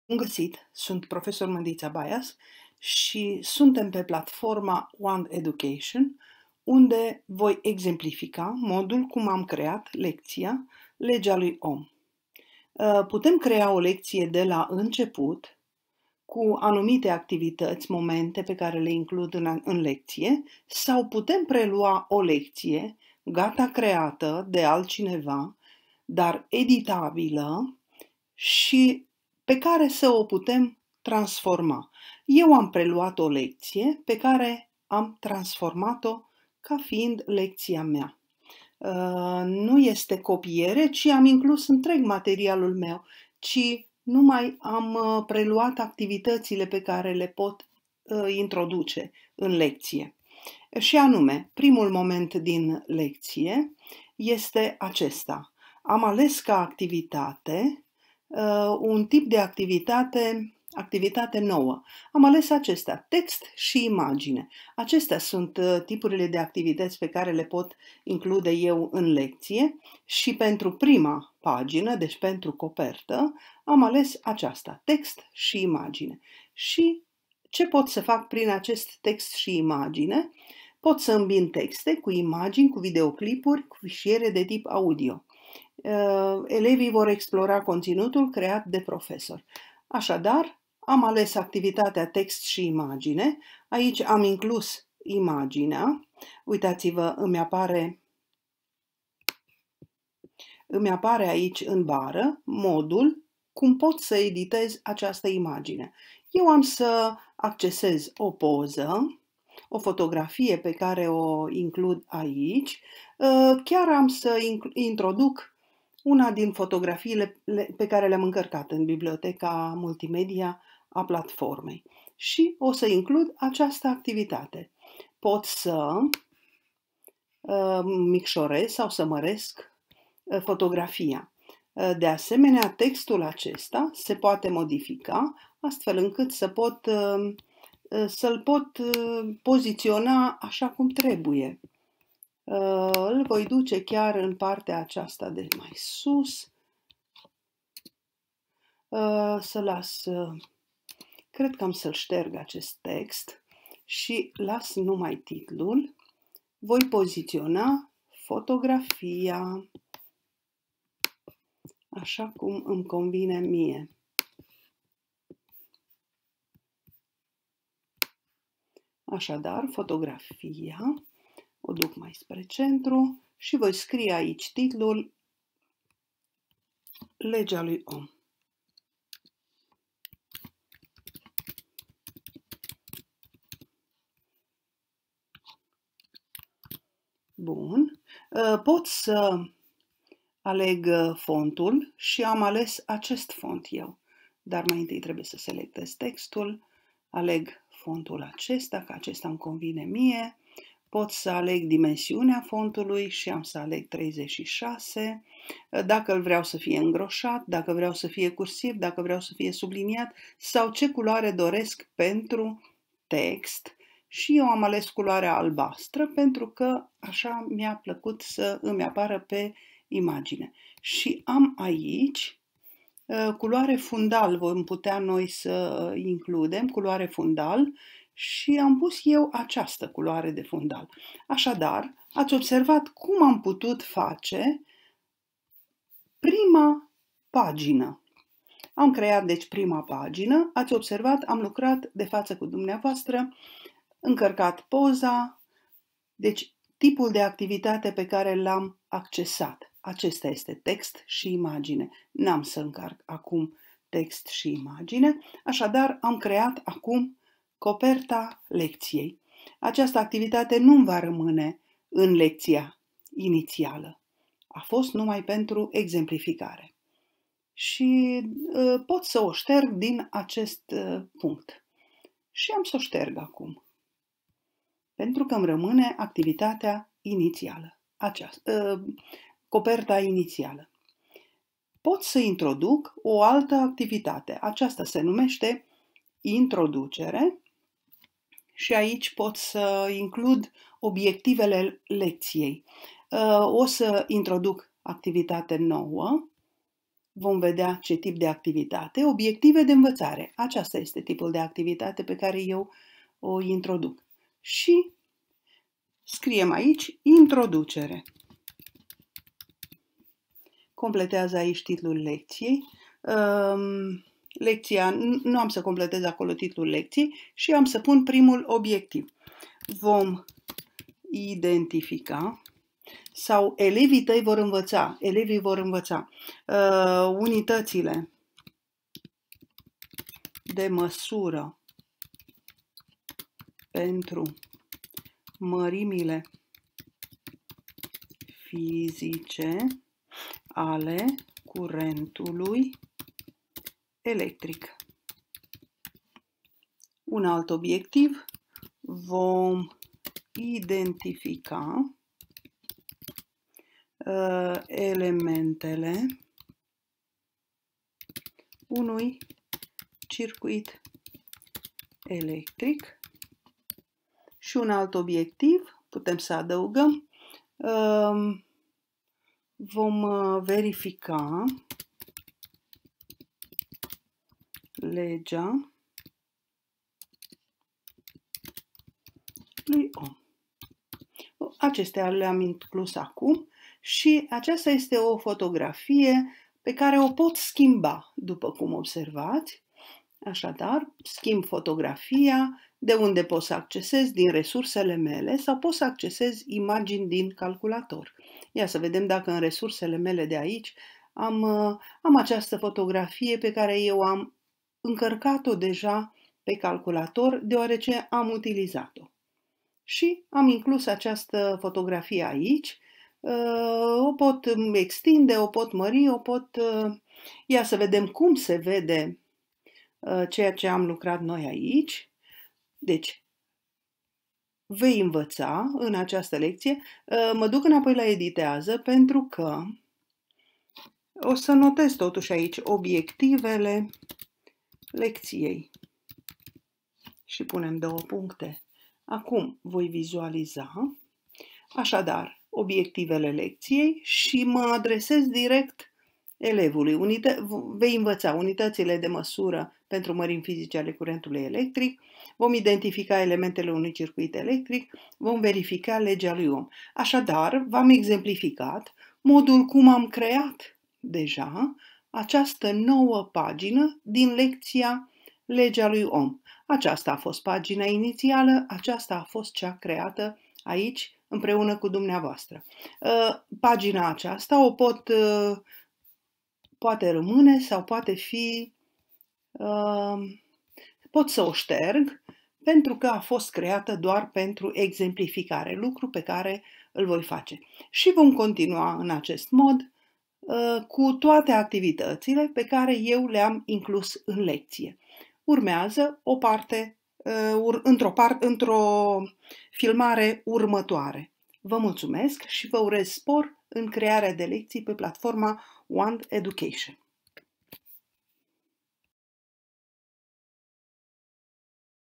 Bun găsit! Sunt profesor Mândița Baias și suntem pe platforma One Education, unde voi exemplifica modul cum am creat lecția Legea lui Ohm. Putem crea o lecție de la început, cu anumite activități, momente pe care le includ în lecție, sau putem prelua o lecție gata creată de altcineva, dar editabilă și pe care să o putem transforma. Eu am preluat o lecție pe care am transformat-o ca fiind lecția mea. Nu este copiere, ci am inclus întreg materialul meu, ci numai am preluat activitățile pe care le pot introduce în lecție. Și anume, primul moment din lecție este acesta. Am ales ca activitate un tip de activitate nouă. Am ales acestea, text și imagine. Acestea sunt tipurile de activități pe care le pot include eu în lecție și pentru prima pagină, deci pentru copertă, am ales aceasta, text și imagine. Și ce pot să fac prin acest text și imagine? Pot să îmbin texte cu imagini, cu videoclipuri, cu fișiere de tip audio. Elevii vor explora conținutul creat de profesor. Așadar, am ales activitatea text și imagine. Aici am inclus imaginea. Uitați-vă, îmi apare aici în bară modul cum pot să editez această imagine. Eu am să accesez o poză, o fotografie pe care o includ aici. Chiar am să introduc una din fotografiile pe care le-am încărcat în biblioteca multimedia a platformei și o să includ această activitate. Pot să micșorez sau să măresc fotografia. De asemenea, textul acesta se poate modifica astfel încât să-l pot poziționa așa cum trebuie. Îl voi duce chiar în partea aceasta de mai sus. Să las, cred că am să-l șterg acest text și las numai titlul. Voi poziționa fotografia așa cum îmi convine mie. Așadar, fotografia, o duc mai spre centru și voi scrie aici titlul Legea lui Ohm. Bun. Pot să aleg fontul și am ales acest font eu, dar mai întâi trebuie să selectez textul, aleg fontul acesta, că acesta îmi convine mie, pot să aleg dimensiunea fontului și am să aleg 36, dacă îl vreau să fie îngroșat, dacă vreau să fie cursiv, dacă vreau să fie subliniat sau ce culoare doresc pentru text. Și eu am ales culoarea albastră pentru că așa mi-a plăcut să îmi apară pe imagine. Și am aici culoare fundal, vom putea noi să includem culoare fundal și am pus eu această culoare de fundal. Așadar, ați observat cum am putut face prima pagină. Am creat, deci, prima pagină, ați observat, am lucrat de față cu dumneavoastră, încărcat poza, deci tipul de activitate pe care l-am accesat. Acesta este text și imagine. N-am să încarc acum text și imagine, așadar am creat acum coperta lecției. Această activitate nu va rămâne în lecția inițială. A fost numai pentru exemplificare. Și pot să o șterg din acest punct. Și am să o șterg acum. Pentru că îmi rămâne activitatea inițială, coperta inițială. Pot să introduc o altă activitate. Aceasta se numește introducere și aici pot să includ obiectivele lecției. O să introduc activitate nouă. vom vedea ce tip de activitate, obiective de învățare. Aceasta este tipul de activitate pe care eu o introduc. Și scriem aici introducere. Completează aici titlul lecției. Lecția, nu am să completez acolo titlul lecției și am să pun primul obiectiv. Vom identifica sau elevii tăi vor învăța, elevii vor învăța unitățile de măsură pentru mărimile fizice ale curentului electric. Un alt obiectiv, vom identifica elementele unui circuit electric și un alt obiectiv, putem să adăugăm, vom verifica legea lui Ohm. Acestea le-am inclus acum și aceasta este o fotografie pe care o pot schimba, după cum observați. Așadar, schimb fotografia, de unde pot să accesez din resursele mele sau pot să accesez imagini din calculator. Ia să vedem dacă în resursele mele de aici am această fotografie pe care eu am încărcat-o deja pe calculator, deoarece am utilizat-o. Și am inclus această fotografie aici. O pot extinde, o pot mări, o pot... Ia să vedem cum se vede ceea ce am lucrat noi aici. Deci, vei învăța în această lecție. Mă duc înapoi la editează pentru că o să notez totuși aici obiectivele lecției. Și punem 2 puncte. Acum voi vizualiza. Așadar, obiectivele lecției și mă adresez direct elevului. Vei învăța unitățile de măsură pentru mărimi fizice ale curentului electric, vom identifica elementele unui circuit electric, vom verifica legea lui Ohm. Așadar, v-am exemplificat modul cum am creat deja această nouă pagină din lecția Legea lui Ohm. Aceasta a fost pagina inițială, aceasta a fost cea creată aici împreună cu dumneavoastră. Pagina aceasta poate rămâne sau poate fi, pot să o șterg pentru că a fost creată doar pentru exemplificare, lucru pe care îl voi face. Și vom continua în acest mod cu toate activitățile pe care eu le-am inclus în lecție. Urmează o parte, într-o filmare următoare. Vă mulțumesc și vă urez spor în crearea de lecții pe platforma One Education.